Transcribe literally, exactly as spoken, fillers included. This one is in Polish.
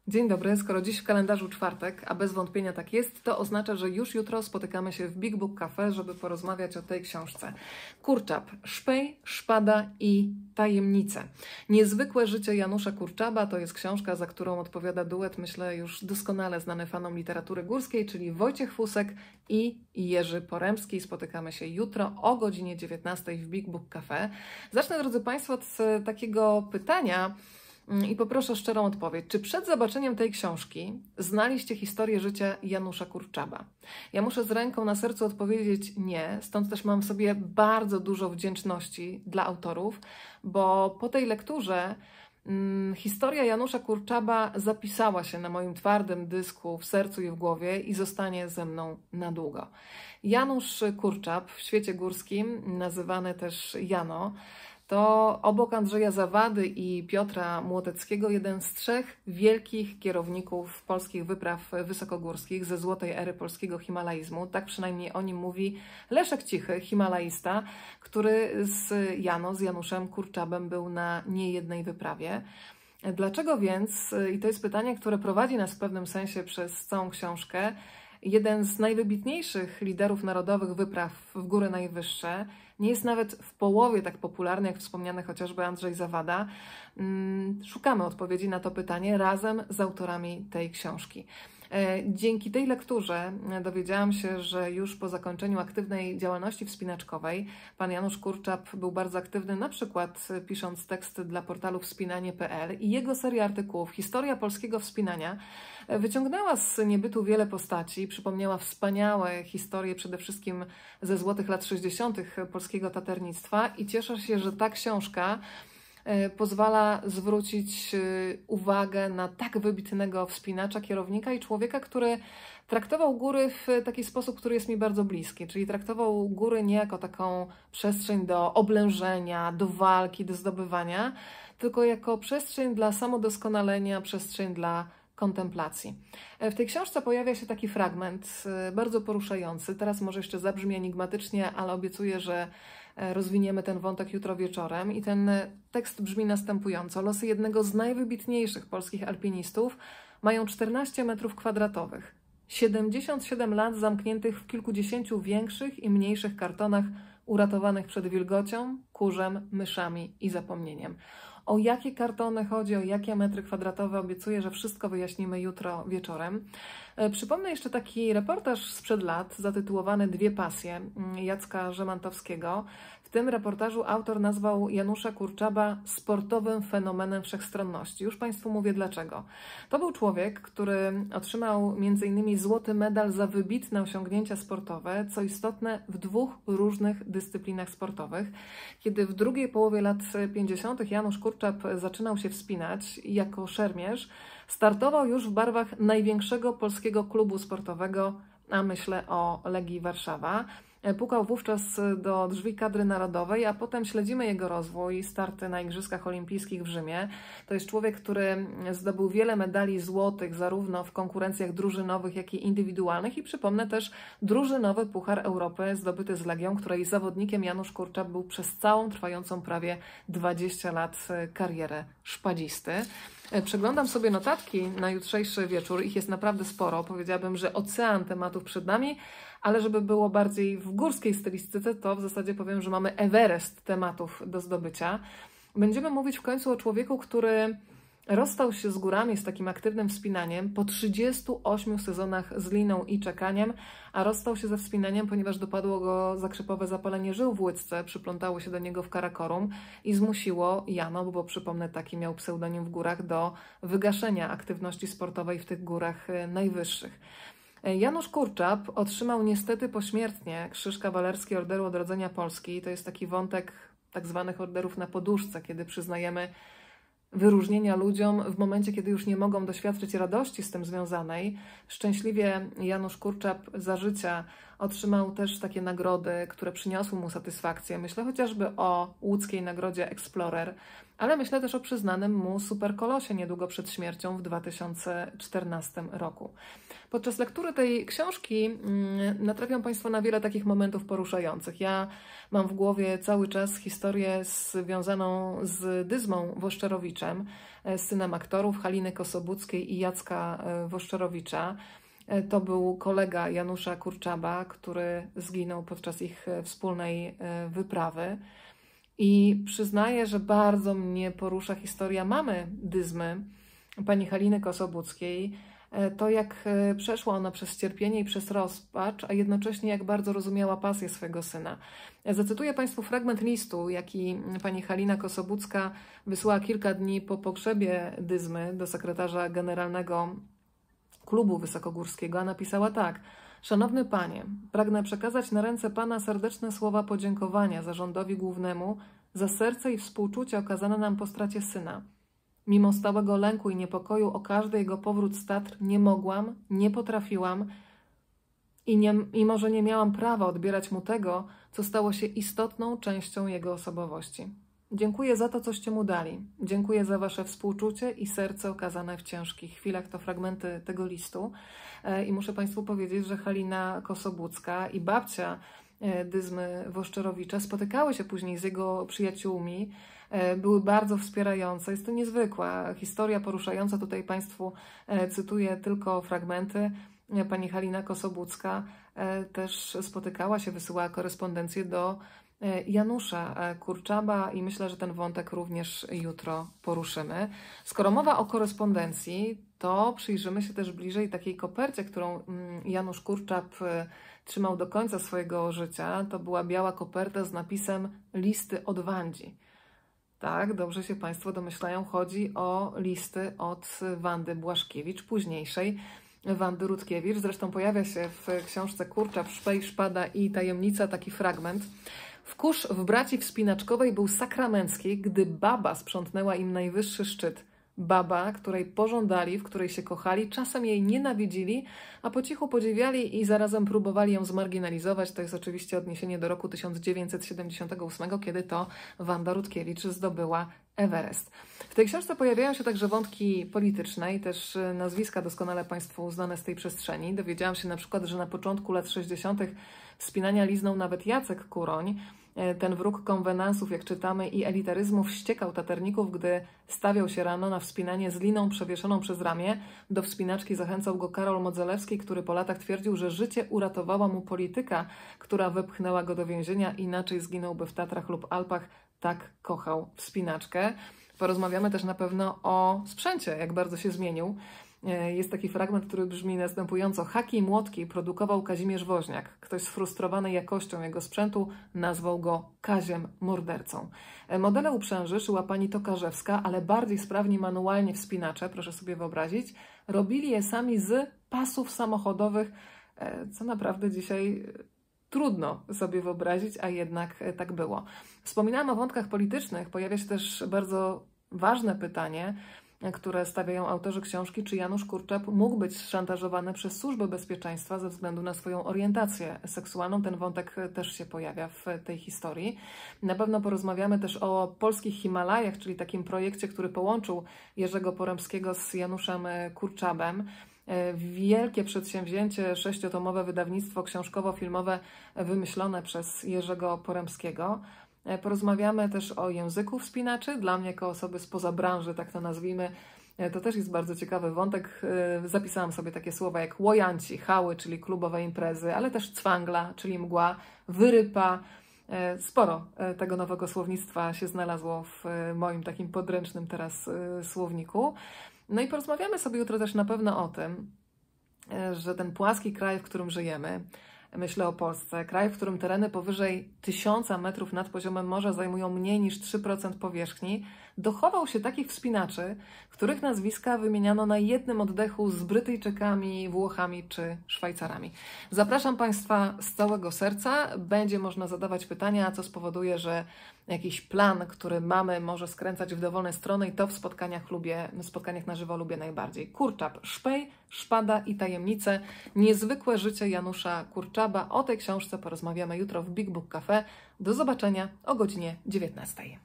Dzień dobry, skoro dziś w kalendarzu czwartek, a bez wątpienia tak jest, to oznacza, że już jutro spotykamy się w Big Book Cafe, żeby porozmawiać o tej książce. Kurczab, Szpej, Szpada i Tajemnice. Niezwykłe życie Janusza Kurczaba to jest książka, za którą odpowiada duet, myślę, już doskonale znany fanom literatury górskiej, czyli Wojciech Fusek i Jerzy Poremski. Spotykamy się jutro o godzinie dziewiętnastej w Big Book Cafe. Zacznę, drodzy Państwo, od takiego pytania, i poproszę o szczerą odpowiedź. Czy przed zobaczeniem tej książki znaliście historię życia Janusza Kurczaba? Ja muszę z ręką na sercu odpowiedzieć nie, stąd też mam w sobie bardzo dużo wdzięczności dla autorów, bo po tej lekturze hmm, historia Janusza Kurczaba zapisała się na moim twardym dysku w sercu i w głowie i zostanie ze mną na długo. Janusz Kurczab, w świecie górskim nazywany też Jano, to obok Andrzeja Zawady i Piotra Młoteckiego jeden z trzech wielkich kierowników polskich wypraw wysokogórskich ze złotej ery polskiego himalaizmu. Tak przynajmniej o nim mówi Leszek Cichy, himalaista, który z Jano, z Januszem Kurczabem był na niejednej wyprawie. Dlaczego więc, i to jest pytanie, które prowadzi nas w pewnym sensie przez całą książkę, jeden z najwybitniejszych liderów narodowych wypraw w góry najwyższe nie jest nawet w połowie tak popularny, jak wspomniany chociażby Andrzej Zawada. Szukamy odpowiedzi na to pytanie razem z autorami tej książki. Dzięki tej lekturze dowiedziałam się, że już po zakończeniu aktywnej działalności wspinaczkowej pan Janusz Kurczab był bardzo aktywny, na przykład pisząc tekst dla portalu wspinanie kropka pe el i jego seria artykułów Historia polskiego wspinania wyciągnęła z niebytu wiele postaci, przypomniała wspaniałe historie przede wszystkim ze złotych lat sześćdziesiątych polskiego taternictwa i cieszę się, że ta książka pozwala zwrócić uwagę na tak wybitnego wspinacza, kierownika i człowieka, który traktował góry w taki sposób, który jest mi bardzo bliski, czyli traktował góry nie jako taką przestrzeń do oblężenia, do walki, do zdobywania, tylko jako przestrzeń dla samodoskonalenia, przestrzeń dla kontemplacji. W tej książce pojawia się taki fragment bardzo poruszający. Teraz może jeszcze zabrzmi enigmatycznie, ale obiecuję, że rozwiniemy ten wątek jutro wieczorem. I ten tekst brzmi następująco. Losy jednego z najwybitniejszych polskich alpinistów mają czternaście metrów kwadratowych. siedemdziesiąt siedem lat zamkniętych w kilkudziesięciu większych i mniejszych kartonach uratowanych przed wilgocią, kurzem, myszami i zapomnieniem. O jakie kartony chodzi, o jakie metry kwadratowe, obiecuję, że wszystko wyjaśnimy jutro wieczorem. Przypomnę jeszcze taki reportaż sprzed lat zatytułowany Dwie pasje Jacka Żemantowskiego. W tym reportażu autor nazwał Janusza Kurczaba sportowym fenomenem wszechstronności. Już Państwu mówię dlaczego. To był człowiek, który otrzymał między innymi złoty medal za wybitne osiągnięcia sportowe, co istotne w dwóch różnych dyscyplinach sportowych. Kiedy w drugiej połowie lat pięćdziesiątych Janusz Kurczab zaczynał się wspinać jako szermierz, startował już w barwach największego polskiego klubu sportowego, a myślę o Legii Warszawa. Pukał wówczas do drzwi kadry narodowej, a potem śledzimy jego rozwój, starty na Igrzyskach Olimpijskich w Rzymie. To jest człowiek, który zdobył wiele medali złotych, zarówno w konkurencjach drużynowych, jak i indywidualnych. I przypomnę też drużynowy Puchar Europy zdobyty z Legią, której zawodnikiem Janusz Kurczab był przez całą trwającą prawie dwadzieścia lat karierę szpadzisty. Przeglądam sobie notatki na jutrzejszy wieczór, ich jest naprawdę sporo. Powiedziałabym, że ocean tematów przed nami, ale żeby było bardziej w górskiej stylistyce, to w zasadzie powiem, że mamy Everest tematów do zdobycia. Będziemy mówić w końcu o człowieku, który rozstał się z górami, z takim aktywnym wspinaniem po trzydziestu ośmiu sezonach z liną i czekaniem, a rozstał się ze wspinaniem, ponieważ dopadło go zakrzepowe zapalenie żył w łydce, przyplątało się do niego w Karakorum i zmusiło Jano, bo przypomnę, taki miał pseudonim w górach, do wygaszenia aktywności sportowej w tych górach najwyższych. Janusz Kurczab otrzymał niestety pośmiertnie Krzyż Kawalerski Orderu Odrodzenia Polski. To jest taki wątek tak zwanych orderów na poduszce, kiedy przyznajemy wyróżnienia ludziom w momencie, kiedy już nie mogą doświadczyć radości z tym związanej. Szczęśliwie Janusz Kurczab za życia otrzymał też takie nagrody, które przyniosły mu satysfakcję. Myślę chociażby o łódzkiej nagrodzie Explorer ale myślę też o przyznanym mu superkolosie niedługo przed śmiercią w dwa tysiące czternastym roku. Podczas lektury tej książki mm, natrafią Państwo na wiele takich momentów poruszających. Ja mam w głowie cały czas historię związaną z Dyzmą Woszczerowiczem, synem aktorów Haliny Kosobuckiej i Jacka Woszczerowicza. To był kolega Janusza Kurczaba, który zginął podczas ich wspólnej wyprawy. I przyznaję, że bardzo mnie porusza historia mamy Dyzmy, pani Haliny Kosobuckiej. To, jak przeszła ona przez cierpienie i przez rozpacz, a jednocześnie jak bardzo rozumiała pasję swojego syna. Zacytuję Państwu fragment listu, jaki pani Halina Kosobucka wysłała kilka dni po pogrzebie Dyzmy do sekretarza generalnego Klubu Wysokogórskiego, a napisała tak: Szanowny Panie, pragnę przekazać na ręce Pana serdeczne słowa podziękowania zarządowi głównemu za serce i współczucie okazane nam po stracie syna. Mimo stałego lęku i niepokoju o każdy jego powrót z Tatr nie mogłam, nie potrafiłam i nie, mimo że nie miałam prawa odbierać mu tego, co stało się istotną częścią jego osobowości. Dziękuję za to, coście mu dali. Dziękuję za Wasze współczucie i serce okazane w ciężkich chwilach. To fragmenty tego listu. I muszę Państwu powiedzieć, że Halina Kosobucka i babcia Dyzmy Woszczerowicza spotykały się później z jego przyjaciółmi, były bardzo wspierające. Jest to niezwykła historia, poruszająca. Tutaj Państwu cytuję tylko fragmenty. Pani Halina Kosobucka też spotykała się, wysyłała korespondencję do Janusza Kurczaba i myślę, że ten wątek również jutro poruszymy. Skoro mowa o korespondencji, to przyjrzymy się też bliżej takiej kopercie, którą Janusz Kurczab trzymał do końca swojego życia. To była biała koperta z napisem Listy od Wandzi. Tak, dobrze się Państwo domyślają, chodzi o listy od Wandy Błaszkiewicz, późniejszej Wandy Rutkiewicz. Zresztą pojawia się w książce Kurczab, Szpej, Szpada i Tajemnica taki fragment. Wkurz w braci wspinaczkowej był sakramencki, gdy baba sprzątnęła im najwyższy szczyt. Baba, której pożądali, w której się kochali, czasem jej nienawidzili, a po cichu podziwiali i zarazem próbowali ją zmarginalizować. To jest oczywiście odniesienie do roku tysiąc dziewięćset siedemdziesiątego ósmego, kiedy to Wanda Rutkiewicz zdobyła Everest. W tej książce pojawiają się także wątki polityczne i też nazwiska doskonale Państwu znane z tej przestrzeni. Dowiedziałam się na przykład, że na początku lat sześćdziesiątych wspinania liznął nawet Jacek Kuroń. Ten wróg konwenansów, jak czytamy, i elitaryzmu wściekał taterników, gdy stawiał się rano na wspinanie z liną przewieszoną przez ramię. Do wspinaczki zachęcał go Karol Modzelewski, który po latach twierdził, że życie uratowała mu polityka, która wepchnęła go do więzienia, inaczej zginąłby w Tatrach lub Alpach. Tak kochał wspinaczkę. Porozmawiamy też na pewno o sprzęcie, jak bardzo się zmienił. Jest taki fragment, który brzmi następująco. Haki i młotki produkował Kazimierz Woźniak. Ktoś sfrustrowany jakością jego sprzętu nazwał go Kaziem Mordercą. Modele uprzęży szyła pani Tokarzewska, ale bardziej sprawni manualnie wspinacze, proszę sobie wyobrazić, robili je sami z pasów samochodowych, co naprawdę dzisiaj trudno sobie wyobrazić, a jednak tak było. Wspominałam o wątkach politycznych. Pojawia się też bardzo ważne pytanie, które stawiają autorzy książki, czy Janusz Kurczab mógł być szantażowany przez Służbę Bezpieczeństwa ze względu na swoją orientację seksualną. Ten wątek też się pojawia w tej historii. Na pewno porozmawiamy też o polskich Himalajach, czyli takim projekcie, który połączył Jerzego Poremskiego z Januszem Kurczabem. Wielkie przedsięwzięcie, sześciotomowe wydawnictwo książkowo-filmowe wymyślone przez Jerzego Poremskiego. Porozmawiamy też o języku wspinaczy. Dla mnie, jako osoby spoza branży, tak to nazwijmy, to też jest bardzo ciekawy wątek. Zapisałam sobie takie słowa jak łojanci, hały, czyli klubowe imprezy, ale też cwangla, czyli mgła, wyrypa. Sporo tego nowego słownictwa się znalazło w moim takim podręcznym teraz słowniku. No i porozmawiamy sobie jutro też na pewno o tym, że ten płaski kraj, w którym żyjemy, myślę o Polsce, kraj, w którym tereny powyżej tysiąca metrów nad poziomem morza zajmują mniej niż trzy procent powierzchni, dochował się takich wspinaczy, których nazwiska wymieniano na jednym oddechu z Brytyjczykami, Włochami czy Szwajcarami. Zapraszam Państwa z całego serca. Będzie można zadawać pytania, co spowoduje, że jakiś plan, który mamy, może skręcać w dowolne strony i to w spotkaniach lubię, w spotkaniach na żywo lubię najbardziej. Kurczab, Szpej, Szpada i Tajemnice. Niezwykłe życie Janusza Kurczaba. O tej książce porozmawiamy jutro w Big Book Cafe. Do zobaczenia o godzinie dziewiętnastej.